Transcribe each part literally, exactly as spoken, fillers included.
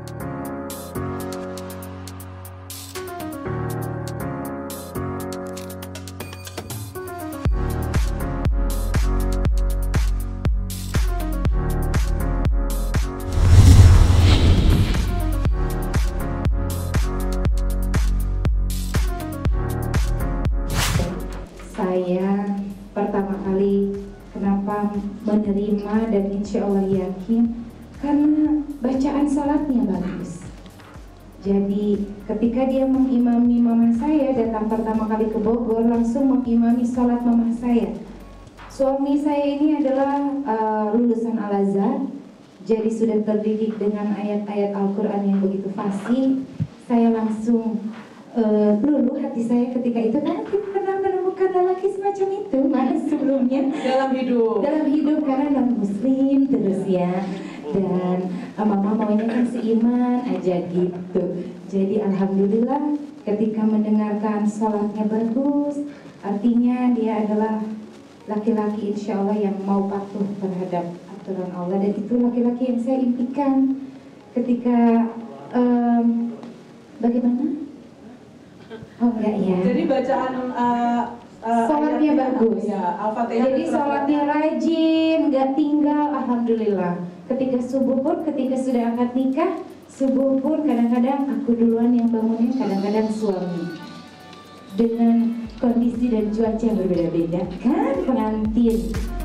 Saya pertama kali kenapa menerima dan insya Allah yakin karena bacaan salatnya bagus. Jadi ketika dia mengimami mama saya, datang pertama kali ke Bogor langsung mengimami salat mama saya. Suami saya ini adalah uh, lulusan Al-Azhar, jadi sudah terdidik dengan ayat-ayat Al-Quran yang begitu fasih. Saya langsung uh, luluh hati saya ketika itu, karena kita pernah menemukan lelaki semacam itu mana sebelumnya dalam hidup dalam hidup karena non muslim terus ya, dan uh, mama maunya kan seiman aja gitu. Jadi alhamdulillah ketika mendengarkan sholatnya bagus, artinya dia adalah laki-laki insya Allah yang mau patuh terhadap aturan Allah, dan itu laki-laki yang saya impikan ketika um, bagaimana? Oh enggak ya. Jadi bacaan uh, uh, sholatnya bagus. Ya, Al-Fatihah. Jadi sholatnya rajin, nggak tinggal, alhamdulillah. Ketika subuh pun, ketika sudah akad nikah, subuh pun kadang-kadang aku duluan yang bangunnya, kadang-kadang suami. Dengan kondisi dan cuaca yang berbeda-beda, kan pengantin.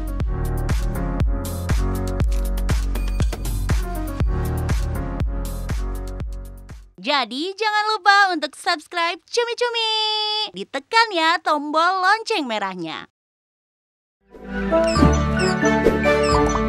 Jadi jangan lupa untuk subscribe Cumi Cumi. Ditekan ya tombol lonceng merahnya.